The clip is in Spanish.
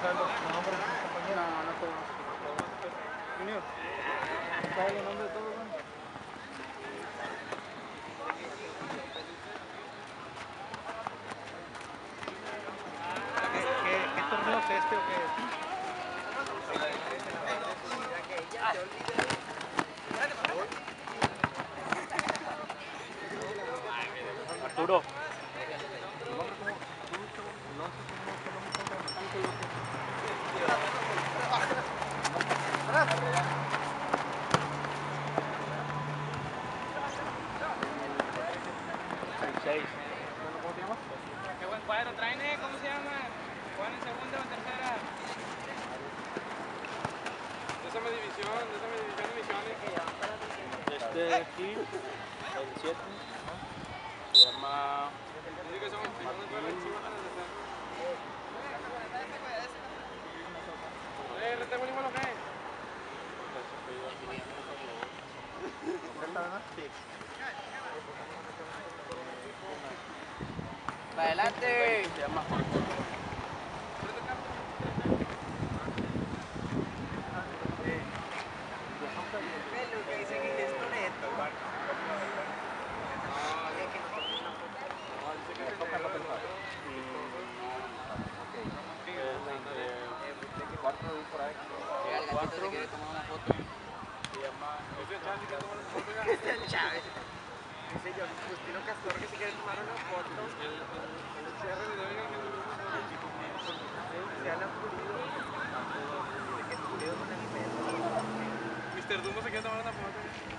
sabe los nombres de sus compañeros? No, no todos. Junior, ¿sabe los nombres de todos? ¿Qué torneo es este o qué es? Arturo. ¿Cómo te llamas? Qué buen cuadro traen, ¿cómo se llama? ¿Juegan en segunda o en tercera? Désame división de misiones. Este aquí, el 7. Se llama Dice que somos pilotos de las chivas. ¿Rete voleibol o qué? Sí. ¡Para adelante! Se llama Lo que dicen que es Toretto. por ahí. Llega el gatito, te quiere tomar una foto. Se llama Ese Chávez que toma las fotos. Este es el Chávez. Dice yo, Justino Castor que si quiere tomar una foto. El cierre de David que Se habla pulido. Dice que es pulido con el pelo. Mr. Dumbo se quiere tomar una foto.